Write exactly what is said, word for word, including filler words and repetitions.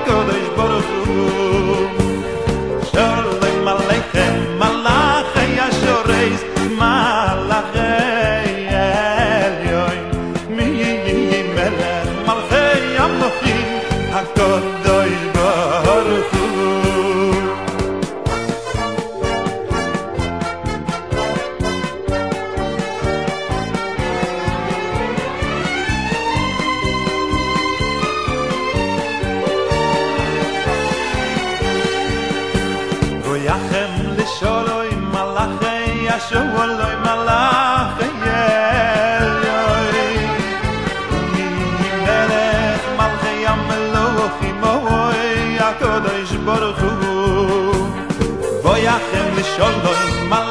הקודש ברוך הוא. שלום עליכם מלאכי השורש, מלאכי עליון, מי מלך מלכי המלכים, הקודש ברוך הוא. יחם לשולוי מלאכי השולוי מלאכי אלוהי, מי מלך מלכי המלוכים אוי הקודש ברוך הוא. ויחם לשולוי